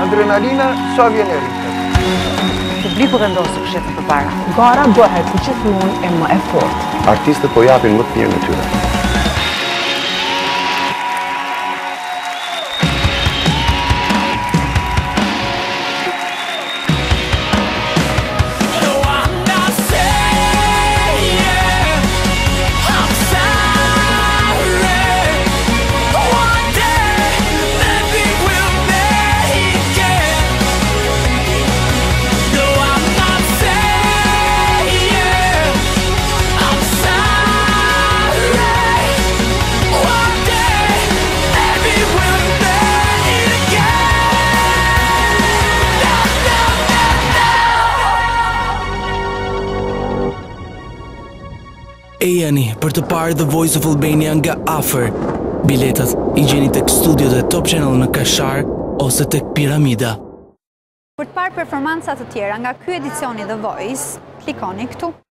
Adrenalina sa vjen e rritet. Publiku vendos të fshetet përpara. Gara bëhet gjithmonë e më e fortë. Artistët po japin më të mirë në tyre. Ejani për të parë The Voice of Albania nga afër. Biletat i gjeni tek studiot e Top Channel në Kashar ose tek Piramida. Për të parë performancat të tjera nga ky edicioni The Voice, klikoni këtu.